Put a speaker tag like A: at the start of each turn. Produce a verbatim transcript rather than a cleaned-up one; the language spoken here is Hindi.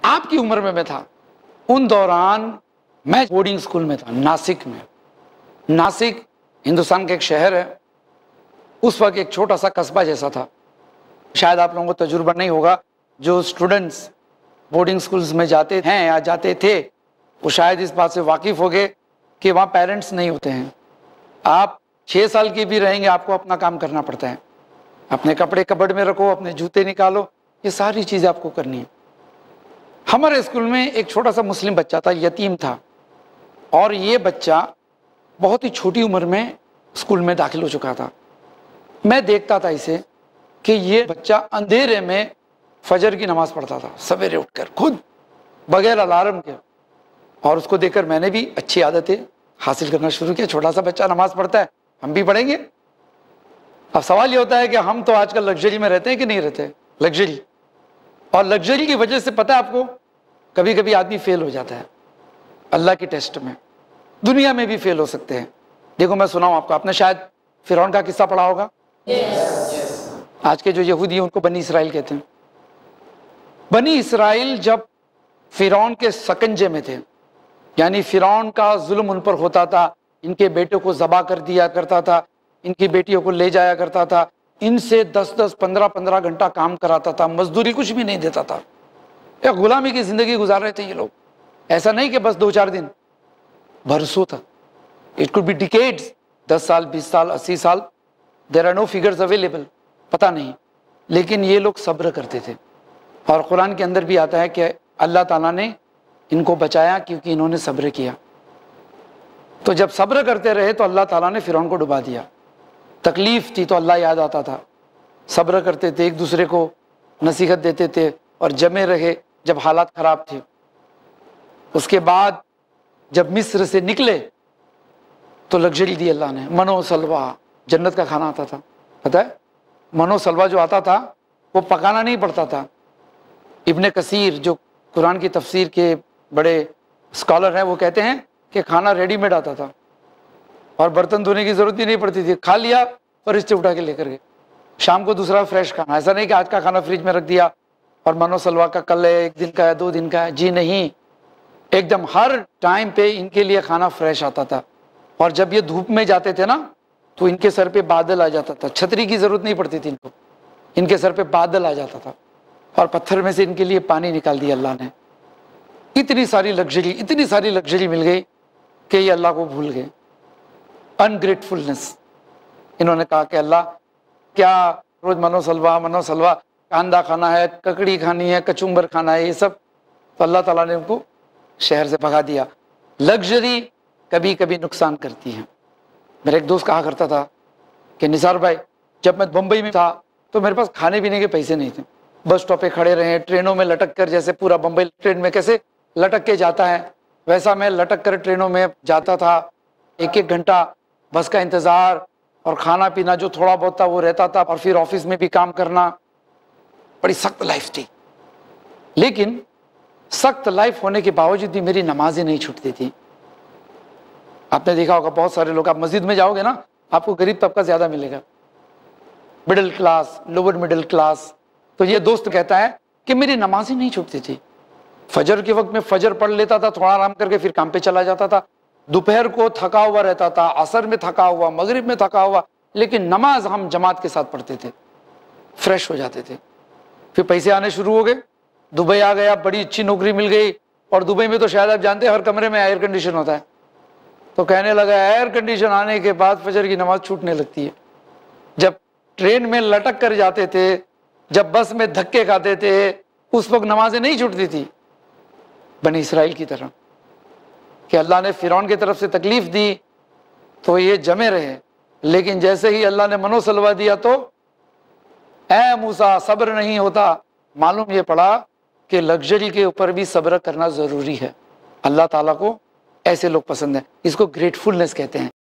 A: आपकी उम्र में मैं था, उन दौरान मैं बोर्डिंग स्कूल में था, नासिक में। नासिक हिंदुस्तान का एक शहर है, उस वक्त एक छोटा सा कस्बा जैसा था। शायद आप लोगों को तजुर्बा नहीं होगा, जो स्टूडेंट्स बोर्डिंग स्कूल्स में जाते हैं या जाते थे वो शायद इस बात से वाकिफ़ हो गए कि वहाँ पेरेंट्स नहीं होते हैं। आप छः साल के भी रहेंगे, आपको अपना काम करना पड़ता है। अपने कपड़े कबर्ड में रखो, अपने जूते निकालो, ये सारी चीज़ें आपको करनी है। हमारे स्कूल में एक छोटा सा मुस्लिम बच्चा था, यतीम था, और ये बच्चा बहुत ही छोटी उम्र में स्कूल में दाखिल हो चुका था। मैं देखता था इसे कि ये बच्चा अंधेरे में फजर की नमाज़ पढ़ता था, सवेरे उठकर खुद बगैर अलार्म के, और उसको देखकर मैंने भी अच्छी आदतें हासिल करना शुरू किया। छोटा सा बच्चा नमाज़ पढ़ता है, हम भी पढ़ेंगे। अब सवाल ये होता है कि हम तो आजकल लग्जरी में रहते हैं कि नहीं रहते, लग्जरी, और लग्जरी की वजह से पता है आपको, कभी कभी आदमी फेल हो जाता है अल्लाह के टेस्ट में, दुनिया में भी फेल हो सकते हैं। देखो मैं सुनाऊं आपको, आपने शायद फिरौन का किस्सा पढ़ा होगा। yes. आज के जो यहूदी हैं उनको बनी इसराइल कहते हैं। बनी इसराइल जब फिरौन के सकंजे में थे, यानी फिरौन का जुल्म उन पर होता था, इनके बेटों को ज़बा कर दिया करता था, इनकी बेटियों को ले जाया करता था, इनसे दस दस पंद्रह पंद्रह घंटा काम कराता था, मजदूरी कुछ भी नहीं देता था, या गुलामी की ज़िंदगी गुजार रहे थे ये लोग। ऐसा नहीं कि बस दो चार दिन, बरसों तक, इट कुड बी डिकेड्स, दस साल बीस साल अस्सी साल, there are no figures available, पता नहीं, लेकिन ये लोग सब्र करते थे। और कुरान के अंदर भी आता है कि अल्लाह ताला ने इनको बचाया क्योंकि इन्होंने सब्र किया। तो जब सब्र करते रहे तो अल्लाह ताला ने फिरौन को डुबा दिया। तकलीफ थी तो अल्लाह याद आता था, सब्र करते थे, एक दूसरे को नसीहत देते थे और जमे रहे जब हालात ख़राब थे। उसके बाद जब मिस्र से निकले तो लग्जरी दी अल्लाह ने, मनो सलवा, जन्नत का खाना आता था, पता है। मनो सलवा जो आता था वो पकाना नहीं पड़ता था। इब्ने कसीर जो कुरान की तफसीर के बड़े स्कॉलर हैं वो कहते हैं कि खाना रेडीमेड आता था और बर्तन धोने की ज़रूरत ही नहीं पड़ती थी, खा लिया फरिश्ते उठा के लेकर गए, शाम को दूसरा फ्रेश खाना। ऐसा नहीं कि आज का खाना फ्रिज में रख दिया और मनो सलवा का कल है, एक दिन का है, दो दिन का है, जी नहीं, एकदम हर टाइम पे इनके लिए खाना फ्रेश आता था। और जब ये धूप में जाते थे ना तो इनके सर पे बादल आ जाता था, छतरी की ज़रूरत नहीं पड़ती थी इनको, इनके सर पे बादल आ जाता था और पत्थर में से इनके लिए पानी निकाल दिया अल्लाह ने। इतनी सारी लग्जरी, इतनी सारी लग्जरी मिल गई कि ये अल्लाह को भूल गए। अनग्रेटफुलनेस, इन्होंने कहा कि अल्लाह क्या रोज़ मनो सलवा मनो सलवा, कांदा खाना है, ककड़ी खानी है, कचुम्बर खाना है, ये सब। तो अल्लाह ताला ने उनको शहर से भगा दिया। लग्जरी कभी कभी नुकसान करती है। मेरा एक दोस्त कहा करता था कि निसार भाई, जब मैं बम्बई में था तो मेरे पास खाने पीने के पैसे नहीं थे, बस स्टॉप पे खड़े रहे, ट्रेनों में लटक कर, जैसे पूरा बम्बई ट्रेन में कैसे लटक के जाता है वैसा मैं लटक कर ट्रेनों में जाता था। एक एक घंटा बस का इंतज़ार और खाना पीना जो थोड़ा बहुत था वो रहता था, और फिर ऑफिस में भी काम करना। बड़ी सख्त लाइफ थी, लेकिन सख्त लाइफ होने के बावजूद भी मेरी नमाजें नहीं छूटती थी। आपने देखा होगा बहुत सारे लोग, आप मस्जिद में जाओगे ना आपको गरीब तबका ज़्यादा मिलेगा, middle class, lower middle class. तो ये दोस्त कहता है कि मेरी नमाज ही नहीं छूटती थी। फजर के वक्त में फजर पढ़ लेता था, थोड़ा आराम करके फिर काम पे चला जाता था, दोपहर को थका हुआ रहता था, असर में थका हुआ, मगरिब में थका हुआ, लेकिन नमाज हम जमात के साथ पढ़ते थे, फ्रेश हो जाते थे। फिर पैसे आने शुरू हो गए, दुबई आ गया, बड़ी अच्छी नौकरी मिल गई, और दुबई में तो शायद आप जानते हैं हर कमरे में एयर कंडीशन होता है। तो कहने लगा एयर कंडीशन आने के बाद फजर की नमाज छूटने लगती है। जब ट्रेन में लटक कर जाते थे, जब बस में धक्के खाते थे, उस वक्त नमाजें नहीं छूटती थी बनी इसराइल की तरह। कि अल्लाह ने फिरौन की तरफ से तकलीफ दी तो ये जमे रहे, लेकिन जैसे ही अल्लाह ने मनो सलवा दिया तो ऐ मूसा सब्र नहीं होता। मालूम ये पड़ा कि लग्जरी के ऊपर भी सब्र करना ज़रूरी है। अल्लाह ताला को ऐसे लोग पसंद हैं, इसको ग्रेटफुलनेस कहते हैं।